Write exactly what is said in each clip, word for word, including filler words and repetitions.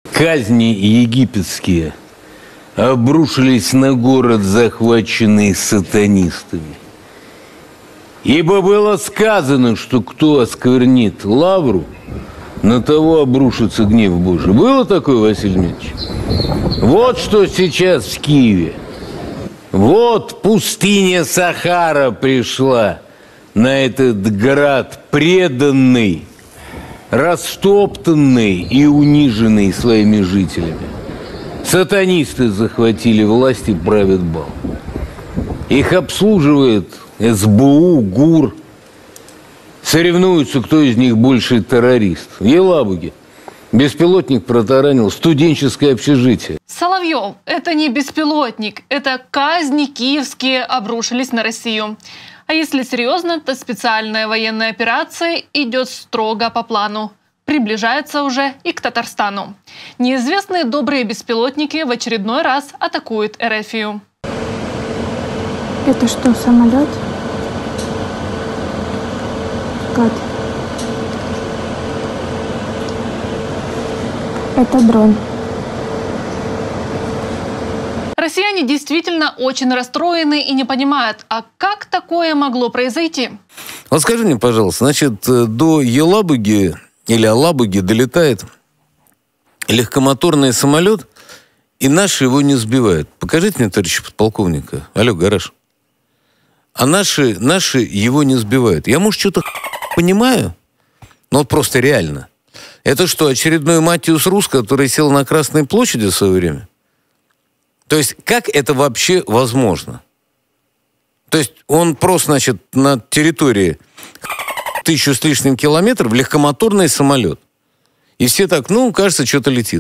Казни египетские обрушились на город, захваченный сатанистами. Ибо было сказано, что кто осквернит лавру, на того обрушится гнев Божий. Было такое, Василий Дмитриевич? Вот что сейчас в Киеве. Вот пустыня Сахара пришла на этот град, преданный, растоптанный и униженный своими жителями. Сатанисты захватили власть и правят бал. Их обслуживает эс бэ у, ГУР. Соревнуются, кто из них больше террорист. В Елабуге беспилотник протаранил студенческое общежитие. Соловьев, это не беспилотник, это казни киевские обрушились на Россию. А если серьезно, то специальная военная операция идет строго по плану. Приближается уже и к Татарстану. Неизвестные добрые беспилотники в очередной раз атакуют Эрефию. Это что, самолет? Как? Это дрон. Россияне действительно очень расстроены и не понимают, а как такое могло произойти? Вот скажи мне, пожалуйста, значит, до Елабуги или Алабуги долетает легкомоторный самолет, и наши его не сбивают. Покажите мне, товарища подполковника. Алло, гараж. А наши, наши его не сбивают. Я, может, что-то понимаю, но вот просто реально. Это что, очередной Матиус Рус, который сел на Красной площади в свое время? То есть, как это вообще возможно? То есть, он просто, значит, на территории тысячу с лишним километров легкомоторный самолет. И все так, ну, кажется, что-то летит.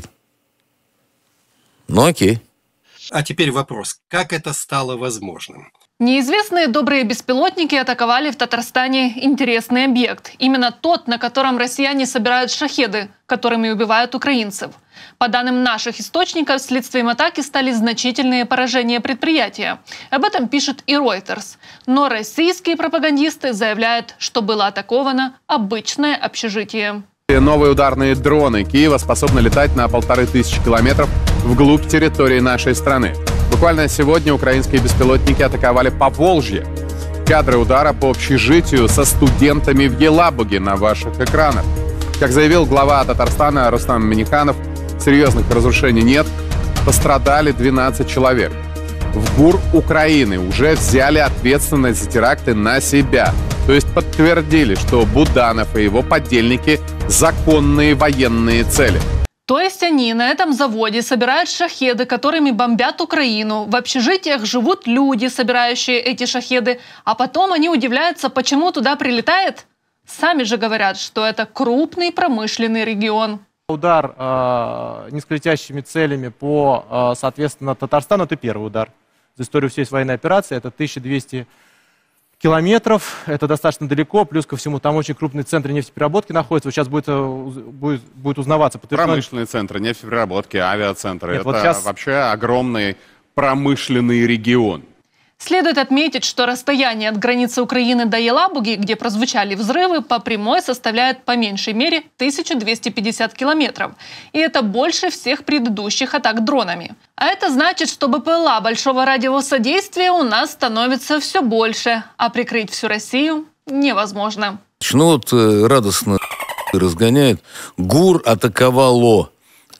Ну, окей. А теперь вопрос, как это стало возможным? Неизвестные добрые беспилотники атаковали в Татарстане интересный объект. Именно тот, на котором россияне собирают шахеды, которыми убивают украинцев. По данным наших источников, следствием атаки стали значительные поражения предприятия. Об этом пишет и Reuters. Но российские пропагандисты заявляют, что было атаковано обычное общежитие. Новые ударные дроны Киева способны летать на полторы тысячи километров вглубь территории нашей страны. Буквально сегодня украинские беспилотники атаковали Поволжье. Кадры удара по общежитию со студентами в Елабуге на ваших экранах. Как заявил глава Татарстана Рустам Минниханов, серьезных разрушений нет, пострадали двенадцать человек. В ГУР Украины уже взяли ответственность за теракты на себя. То есть подтвердили, что Буданов и его подельники – законные военные цели. То есть они на этом заводе собирают шахеды, которыми бомбят Украину. В общежитиях живут люди, собирающие эти шахеды. А потом они удивляются, почему туда прилетает. Сами же говорят, что это крупный промышленный регион. Удар э, низколетящими целями по, э, соответственно, Татарстану – это первый удар. За историю всей военной операции это тысяча двести километров, это достаточно далеко, плюс ко всему там очень крупный центр нефтепереработки находится, вот сейчас будет, будет, будет узнаваться. Промышленные центры, нефтепереработки, авиацентры, Нет, это вот сейчас... вообще огромный промышленный регион. Следует отметить, что расстояние от границы Украины до Елабуги, где прозвучали взрывы, по прямой составляет по меньшей мере тысячу двести пятьдесят километров. И это больше всех предыдущих атак дронами. А это значит, что бэ пэ эл а большого радиуса действия у нас становится все больше, а прикрыть всю Россию невозможно. Ну вот радостно разгоняют. ГУР атаковало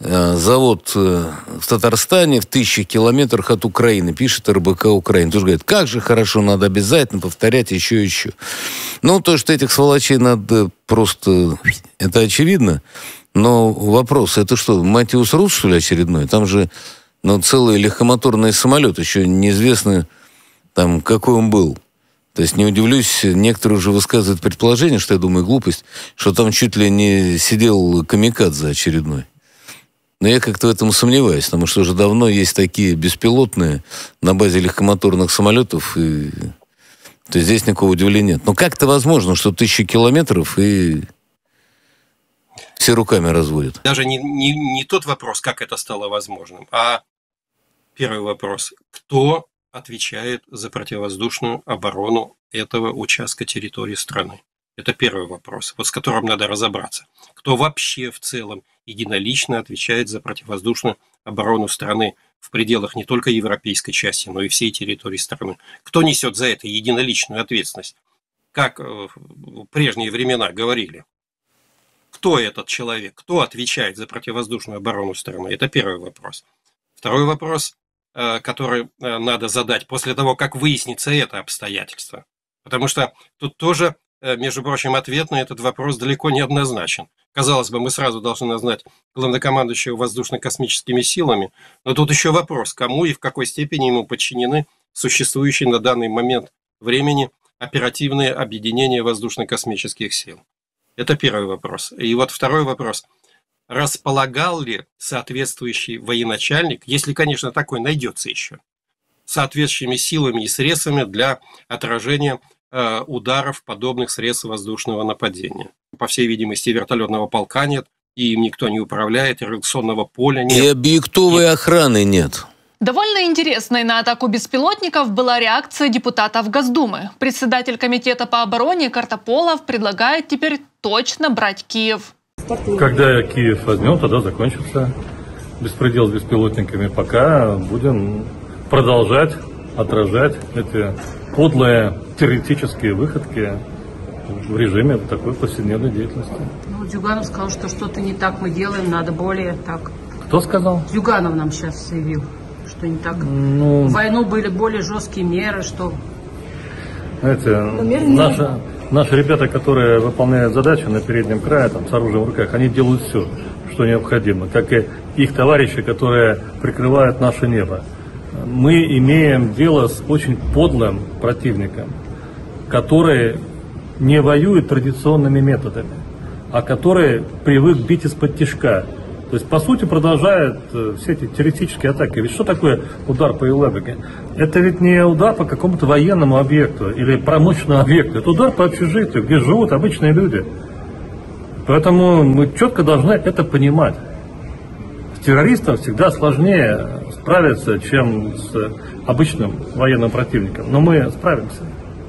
завод в Татарстане в тысячи километрах от Украины, пишет эр бэ ка Украины. Тоже говорит, как же хорошо, надо обязательно повторять еще и еще. Ну, то, что этих сволочей надо просто... Это очевидно. Но вопрос, это что, Матиус Рус, что ли, очередной? Там же ну, целый легкомоторный самолет, еще неизвестно, там, какой он был. То есть, не удивлюсь, некоторые уже высказывают предположение, что я думаю, глупость, что там чуть ли не сидел камикадзе очередной. Но я как-то в этом сомневаюсь, потому что уже давно есть такие беспилотные на базе легкомоторных самолетов, и то есть здесь никакого удивления нет. Но как это возможно, что тысячи километров и все руками разводят? Даже не, не, не тот вопрос, как это стало возможным, а первый вопрос, кто отвечает за противовоздушную оборону этого участка территории страны? Это первый вопрос, вот с которым надо разобраться. Кто вообще в целом единолично отвечает за противовоздушную оборону страны в пределах не только европейской части, но и всей территории страны? Кто несет за это единоличную ответственность? Как в прежние времена говорили. Кто этот человек? Кто отвечает за противовоздушную оборону страны? Это первый вопрос. Второй вопрос, который надо задать после того, как выяснится это обстоятельство. Потому что тут тоже, между прочим, ответ на этот вопрос далеко не однозначен. Казалось бы, мы сразу должны назвать главнокомандующего воздушно-космическими силами, но тут еще вопрос, кому и в какой степени ему подчинены существующие на данный момент времени оперативные объединения воздушно-космических сил. Это первый вопрос. И вот второй вопрос. Располагал ли соответствующий военачальник, если, конечно, такой найдется еще, соответствующими силами и средствами для отражения э, ударов подобных средств воздушного нападения? По всей видимости, вертолетного полка нет, и им никто не управляет, и реакционного поля нет. И объектовой и... охраны нет. Довольно интересной на атаку беспилотников была реакция депутатов Госдумы. Председатель комитета по обороне Картополов предлагает теперь точно брать Киев. Когда Киев возьмем, тогда закончится беспредел с беспилотниками. Пока будем продолжать отражать эти подлые террористические выходки в режиме такой повседневной деятельности. Ну, Зюганов сказал, что что-то не так мы делаем, надо более так. Кто сказал? Зюганов нам сейчас заявил, что не так. Ну, в войну были более жесткие меры, что... Знаете, наши, наши ребята, которые выполняют задачи на переднем крае, там, с оружием в руках, они делают все, что необходимо, как и их товарищи, которые прикрывают наше небо. Мы имеем дело с очень подлым противником, который не воюет традиционными методами, а который привык бить из-под тишка. То есть, по сути, продолжает э, все эти террористические атаки. Ведь что такое удар по Елабуге? Это ведь не удар по какому-то военному объекту или промышленному объекту. Это удар по общежитию, где живут обычные люди. Поэтому мы четко должны это понимать. С террористом всегда сложнее справиться, чем с обычным военным противником. Но мы справимся.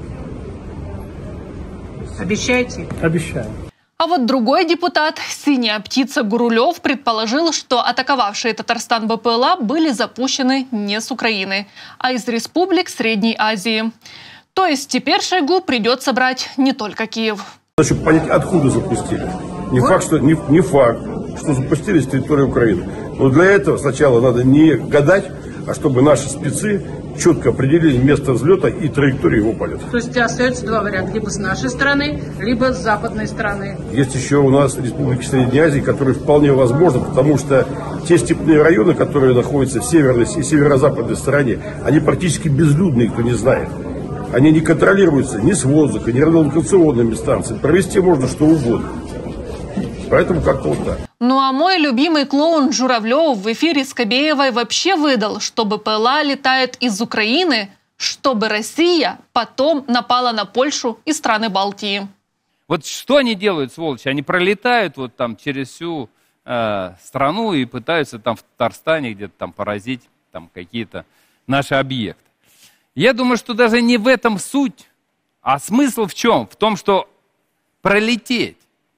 Обещаете? Обещаем. А вот другой депутат, синяя птица Гурулев, предположил, что атаковавшие Татарстан БПЛА были запущены не с Украины, а из республик Средней Азии. То есть теперь Шойгу придется брать не только Киев. Чтобы понять, откуда запустили. Не факт, что, не, не факт, что запустили с территории Украины. Но для этого сначала надо не гадать, а чтобы наши спецы четко определили место взлета и траекторию его полета. То есть остается два варианта, либо с нашей стороны, либо с западной стороны. Есть еще у нас республики Средней Азии, которые вполне возможны, потому что те степные районы, которые находятся в северной и северо-западной стороне, они практически безлюдные, кто не знает. Они не контролируются ни с воздуха, ни радиолокационными станциями. Провести можно что угодно. Поэтому как-то вот так. Ну а мой любимый клоун Журавлев в эфире с Кобеевой вообще выдал, что БПЛА летает из Украины, чтобы Россия потом напала на Польшу и страны Балтии. Вот что они делают, сволочи? Они пролетают вот там через всю э, страну и пытаются там в Татарстане где-то там поразить там какие-то наши объекты. Я думаю, что даже не в этом суть, а смысл в чем? В том, что пролететь.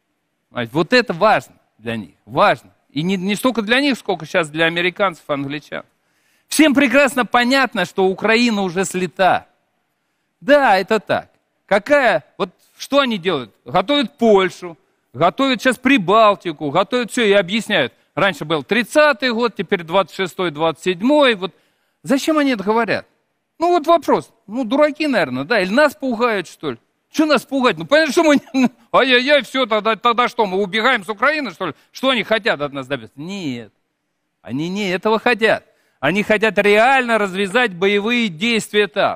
Вот это важно для них, важно. И не, не столько для них, сколько сейчас для американцев, англичан. Всем прекрасно понятно, что Украина уже слета. Да, это так. Какая, вот что они делают? Готовят Польшу, готовят сейчас Прибалтику, готовят все и объясняют. Раньше был тридцатый год, теперь двадцать шестой, двадцать седьмой. Вот. Зачем они это говорят? Ну вот вопрос. Ну дураки, наверное, да? Или нас пугают, что ли? Что нас пугать? Ну, понятно, что мы... Ай-яй-яй, все, тогда, тогда что, мы убегаем с Украины, что ли? Что они хотят от нас добиться? Нет. Они не этого хотят. Они хотят реально развязать боевые действия там.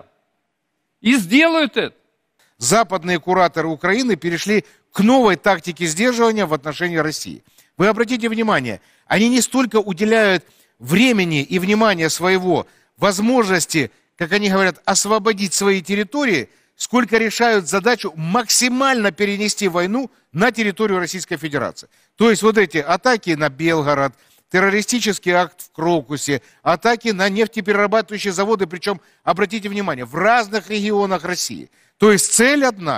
И сделают это. Западные кураторы Украины перешли к новой тактике сдерживания в отношении России. Вы обратите внимание, они не столько уделяют времени и внимания своего возможности, как они говорят, освободить свои территории, сколько решают задачу максимально перенести войну на территорию Российской Федерации. То есть вот эти атаки на Белгород, террористический акт в Крокусе, атаки на нефтеперерабатывающие заводы, причем, обратите внимание, в разных регионах России. То есть цель одна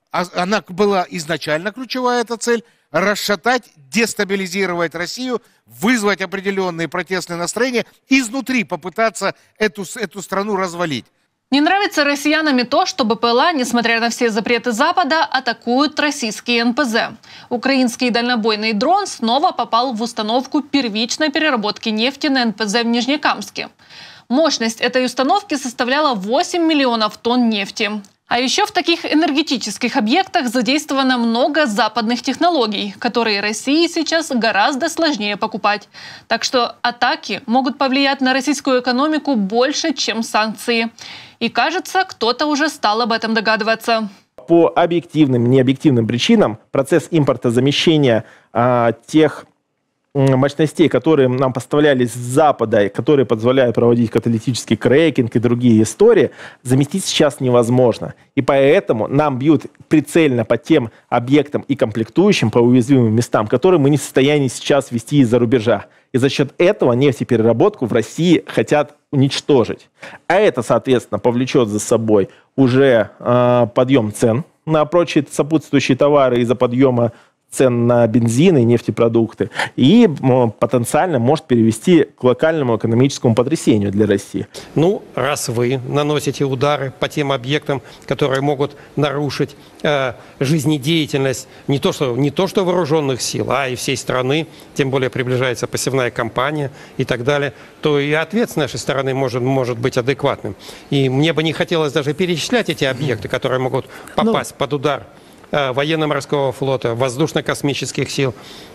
она была изначально ключевая, эта цель, расшатать, дестабилизировать Россию, вызвать определенные протестные настроения, изнутри попытаться эту, эту страну развалить. Не нравится россиянам и то, что БПЛА, несмотря на все запреты Запада, атакуют российские эн пэ зэ. Украинский дальнобойный дрон снова попал в установку первичной переработки нефти на эн пэ зэ в Нижнекамске. Мощность этой установки составляла восемь миллионов тонн нефти. А еще в таких энергетических объектах задействовано много западных технологий, которые России сейчас гораздо сложнее покупать. Так что атаки могут повлиять на российскую экономику больше, чем санкции. И кажется, кто-то уже стал об этом догадываться. По объективным, необъективным причинам процесс импортозамещения а, тех мощностей, которые нам поставлялись с Запада, которые позволяют проводить каталитический крекинг и другие истории, заместить сейчас невозможно. И поэтому нам бьют прицельно по тем объектам и комплектующим, по уязвимым местам, которые мы не в состоянии сейчас вести из-за рубежа. И за счет этого нефтепереработку в России хотят уничтожить. А это, соответственно, повлечет за собой уже э, подъем цен на прочие сопутствующие товары из-за подъема цен на бензин и нефтепродукты, и потенциально может перевести к локальному экономическому потрясению для России. Ну, раз вы наносите удары по тем объектам, которые могут нарушить э, жизнедеятельность не то, что, не то что вооруженных сил, а и всей страны, тем более приближается посевная кампания и так далее, то и ответ с нашей стороны может, может быть адекватным. И мне бы не хотелось даже перечислять эти объекты, которые могут попасть ну, под удар военно-морского флота, воздушно-космических сил.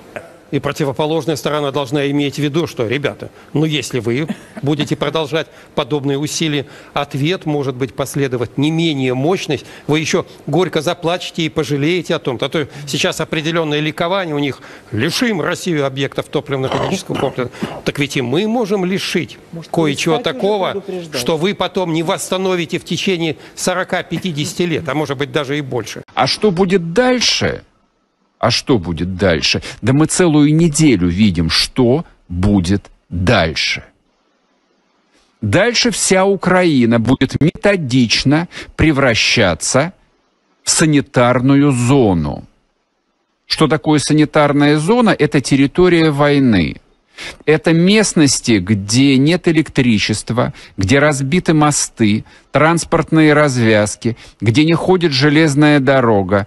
И противоположная сторона должна иметь в виду, что, ребята, ну если вы будете продолжать подобные усилия, ответ может быть последовать не менее мощный. Вы еще горько заплачете и пожалеете о том. А то сейчас определенное ликование у них: лишим Россию объектов топливно-энергетического комплекса. Так ведь и мы можем лишить кое-чего такого, что вы потом не восстановите в течение сорока-пятидесяти лет, а может быть даже и больше. А что будет дальше? А что будет дальше? Да мы целую неделю видим, что будет дальше. Дальше вся Украина будет методично превращаться в санитарную зону. Что такое санитарная зона? Это территория войны. Это местности, где нет электричества, где разбиты мосты, транспортные развязки, где не ходит железная дорога,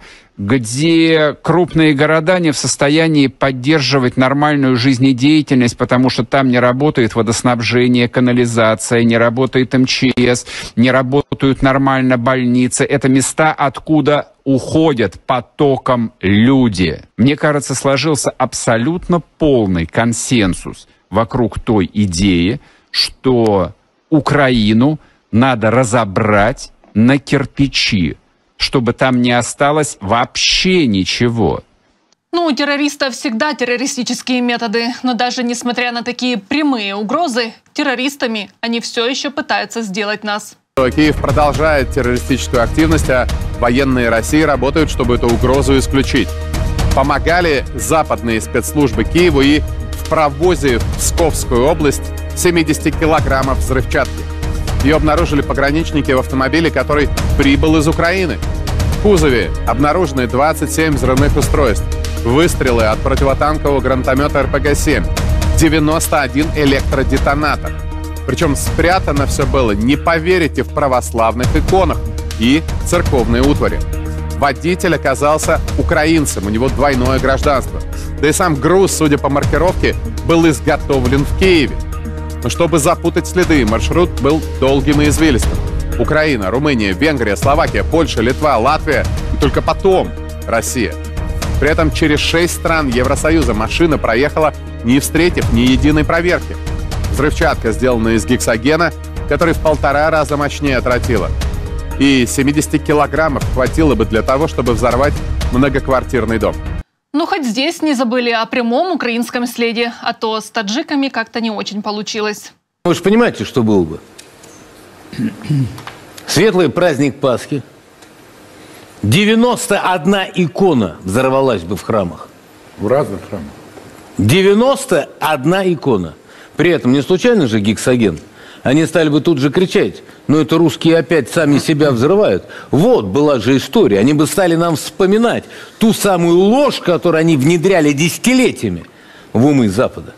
где крупные города не в состоянии поддерживать нормальную жизнедеятельность, потому что там не работает водоснабжение, канализация, не работает эм че эс, не работают нормально больницы. Это места, откуда уходят потоком люди. Мне кажется, сложился абсолютно полный консенсус вокруг той идеи, что Украину надо разобрать на кирпичи, чтобы там не осталось вообще ничего. Ну, у террористов всегда террористические методы, но даже несмотря на такие прямые угрозы, террористами они все еще пытаются сделать нас. Киев продолжает террористическую активность, а военные России работают, чтобы эту угрозу исключить. Помогали западные спецслужбы Киеву и в провозе в Псковскую область семьдесят килограммов взрывчатки. Ее обнаружили пограничники в автомобиле, который прибыл из Украины. В кузове обнаружены двадцать семь взрывных устройств, выстрелы от противотанкового гранатомета эр пэ гэ семь, девяносто один электродетонатор. Причем спрятано все было, не поверите, в православных иконах и церковной утвари. Водитель оказался украинцем, у него двойное гражданство. Да и сам груз, судя по маркировке, был изготовлен в Киеве. Но чтобы запутать следы, маршрут был долгим и извилистым. Украина, Румыния, Венгрия, Словакия, Польша, Литва, Латвия и только потом Россия. При этом через шесть стран Евросоюза машина проехала, не встретив ни единой проверки. Взрывчатка сделана из гексогена, который в полтора раза мощнее тротила. И семьдесят килограммов хватило бы для того, чтобы взорвать многоквартирный дом. Ну, хоть здесь не забыли о прямом украинском следе, а то с таджиками как-то не очень получилось. Вы же понимаете, что было бы? Светлый праздник Пасхи. девяносто одна икона взорвалась бы в храмах. В разных храмах. девяносто одна икона. При этом не случайно же гексоген. Они стали бы тут же кричать: Но это русские опять сами себя взрывают. Вот была же история. Они бы стали нам вспоминать ту самую ложь, которую они внедряли десятилетиями в умы Запада.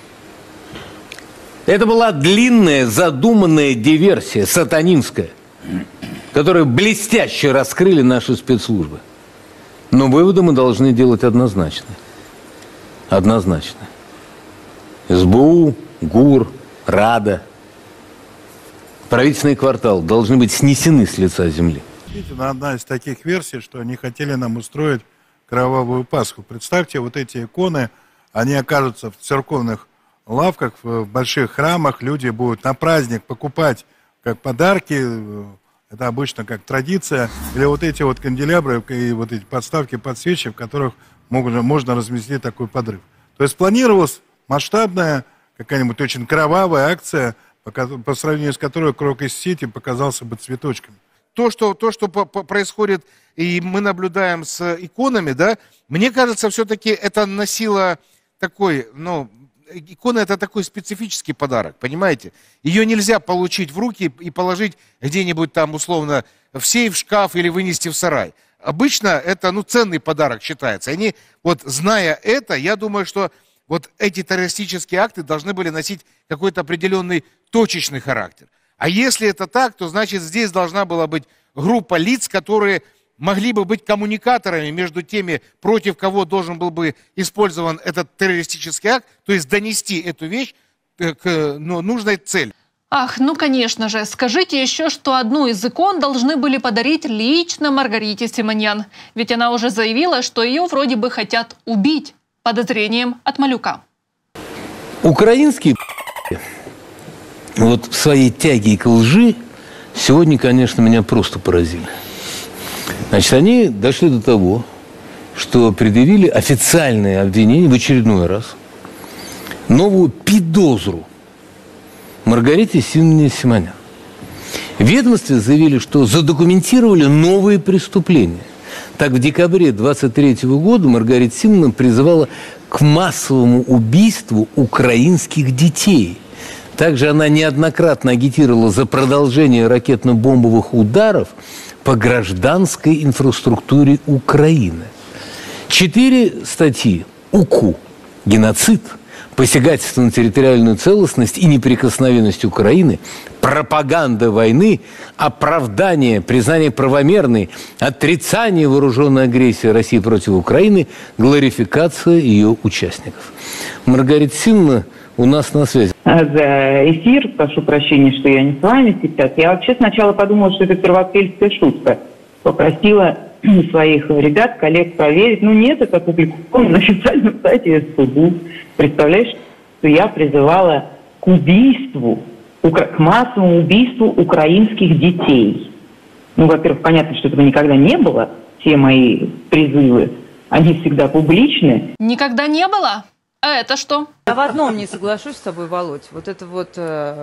Это была длинная, задуманная диверсия, сатанинская, которую блестяще раскрыли наши спецслужбы. Но выводы мы должны делать однозначно. Однозначно. СБУ, ГУР, РАДА, правительственный квартал должны быть снесены с лица земли. Одна из таких версий, что они хотели нам устроить кровавую Пасху. Представьте, вот эти иконы, они окажутся в церковных лавках, в больших храмах, люди будут на праздник покупать как подарки, это обычно как традиция, или вот эти вот канделябры и вот эти подставки под свечи, в которых можно, можно разместить такой подрыв. То есть планировалась масштабная, какая-нибудь очень кровавая акция, по, по сравнению с которой Крокус-Сити показался бы цветочком. То, что, то, что по, по, происходит, и мы наблюдаем с иконами, да, мне кажется, все-таки это носило такой, ну, икона — это такой специфический подарок, понимаете? Ее нельзя получить в руки и положить где-нибудь там, условно, в сейф, в шкаф или вынести в сарай. Обычно это, ну, ценный подарок считается. Они, вот, зная это, я думаю, что вот эти террористические акты должны были носить какой-то определенный точечный характер. А если это так, то, значит, здесь должна была быть группа лиц, которые могли бы быть коммуникаторами между теми, против кого должен был бы использован этот террористический акт, то есть донести эту вещь к, ну, нужной цели. Ах, ну конечно же. Скажите еще, что одну из икон должны были подарить лично Маргарите Симоньян. Ведь она уже заявила, что ее вроде бы хотят убить подозрением от Малюка. Украинские вот в своей тяге к лжи сегодня, конечно, меня просто поразили. Значит, они дошли до того, что предъявили официальное обвинение в очередной раз, новую подозру Маргарите Симоне Симонян. В ведомстве заявили, что задокументировали новые преступления. Так, в декабре двадцать третьего года Маргарита Симоновна призывала к массовому убийству украинских детей. Также она неоднократно агитировала за продолжение ракетно-бомбовых ударов по гражданской инфраструктуре Украины. Четыре статьи: УКУ, геноцид, посягательство на территориальную целостность и неприкосновенность Украины, пропаганда войны, оправдание, признание правомерной, отрицание вооруженной агрессии России против Украины, глорификация ее участников. Маргарита Симоновна у нас на связи. За эфир, прошу прощения, что я не с вами сейчас. Я вообще сначала подумала, что это первоапрельская шутка. Попросила своих ребят, коллег проверить. Ну нет, это опубликовано на официальном сайте СПБ. Представляешь, что я призывала к убийству, к массовому убийству украинских детей. Ну, во-первых, понятно, что этого никогда не было. Все мои призывы, они всегда публичны. Никогда не было? А это что? Я в одном не соглашусь с тобой, Володь. Вот это вот э,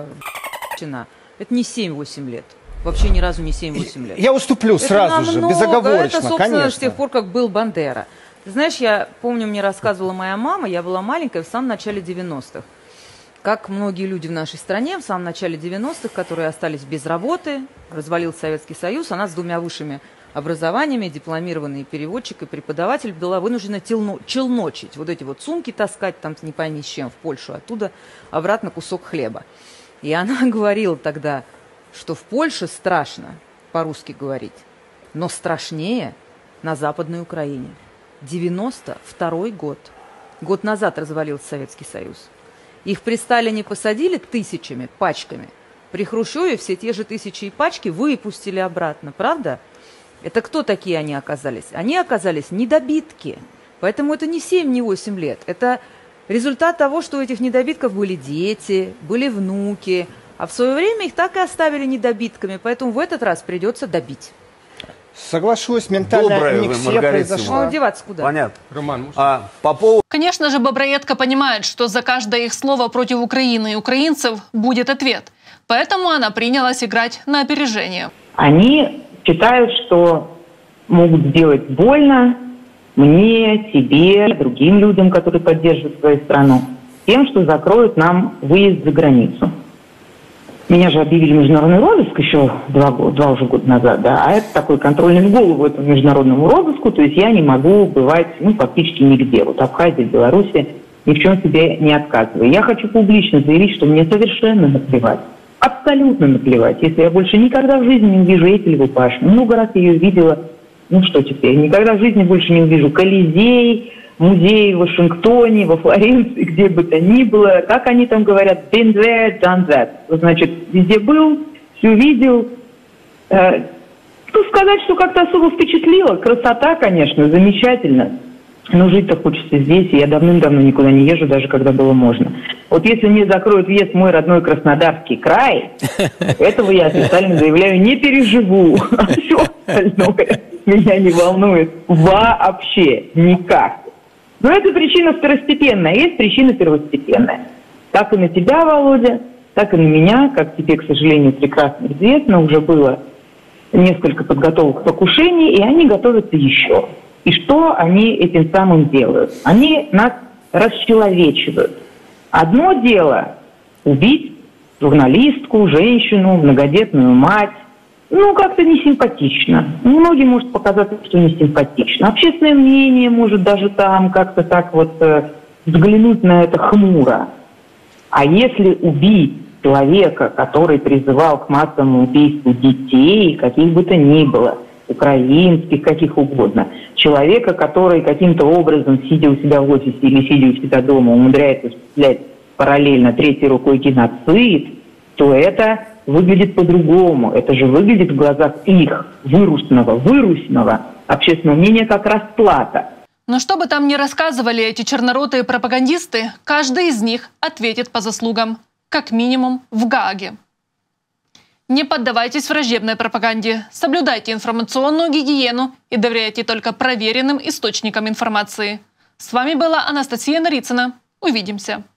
это не семь-восемь лет. Вообще ни разу не семь-восемь лет. Я уступлю это сразу намного, же, безоговорочно, это, собственно, конечно. с тех пор, как был Бандера. Ты знаешь, я помню, мне рассказывала моя мама, я была маленькая в самом начале девяностых. Как многие люди в нашей стране в самом начале девяностых, которые остались без работы, развалился Советский Союз, она с двумя высшими образованиями, дипломированный переводчик и преподаватель, была вынуждена челно, челночить, вот эти вот сумки таскать, там не пойми с чем, в Польшу, оттуда обратно кусок хлеба. И она говорила тогда, что в Польше страшно по-русски говорить, но страшнее на Западной Украине. девяносто второй год. Год назад развалился Советский Союз. Их при Сталине посадили тысячами, пачками. При Хрущеве все те же тысячи и пачки выпустили обратно, правда? Это кто такие они оказались? Они оказались недобитки. Поэтому это не семь, не восемь лет. Это результат того, что у этих недобитков были дети, были внуки. А в свое время их так и оставили недобитками. Поэтому в этот раз придется добить. Соглашусь, ментальная аннексия произошла. Ну, деваться куда? Понятно. Роман, а, по поводу... Конечно же, Боброедко понимает, что за каждое их слово против Украины и украинцев будет ответ. Поэтому она принялась играть на опережение. Они считают, что могут сделать больно мне, тебе, другим людям, которые поддерживают свою страну, тем, что закроют нам выезд за границу. Меня же объявили международный розыск еще два, два уже года назад, да, а это такой контрольный в голову этому международному розыску, то есть я не могу бывать, ну, фактически нигде. Вот Абхазия, Беларусь, ни в чем себе не отказываю. Я хочу публично заявить, что мне совершенно наплевать, абсолютно наплевать, если я больше никогда в жизни не увижу Эйфелеву башню. Много раз я ее видела, ну что теперь, никогда в жизни больше не увижу Колизей, музей в Вашингтоне, во Флоренции, где бы то ни было. Как они там говорят? Been there, done that. Значит, везде был, все видел. Э, ну, сказать, что как-то особо впечатлило. Красота, конечно, замечательно. Но жить-то хочется здесь, и я давным-давно никуда не езжу, даже когда было можно. Вот если мне закроют въезд в мой родной Краснодарский край, этого я официально заявляю, не переживу. А все остальное меня не волнует вообще никак. Но это причина второстепенная, есть причина первостепенная. Как и на тебя, Володя, так и на меня, как тебе, к сожалению, прекрасно известно, уже было несколько подготовок покушений, и они готовятся еще. И что они этим самым делают? Они нас расчеловечивают. Одно дело убить журналистку, женщину, многодетную мать. Ну, как-то не симпатично. Многим может показаться, что не симпатично. Общественное мнение может даже там как-то так вот э, взглянуть на это хмуро. А если убить человека, который призывал к массовому убийству детей, каких бы то ни было, украинских, каких угодно, человека, который каким-то образом, сидя у себя в офисе или сидя у себя дома, умудряется осуществлять параллельно третьей рукой геноцид, то это выглядит по-другому. Это же выглядит в глазах их, вырусного, вырусного общественного мнения, как расплата. Но что бы там ни рассказывали эти черноротые пропагандисты, каждый из них ответит по заслугам, как минимум в Гааге. Не поддавайтесь враждебной пропаганде, соблюдайте информационную гигиену и доверяйте только проверенным источникам информации. С вами была Анастасия Нарицына. Увидимся.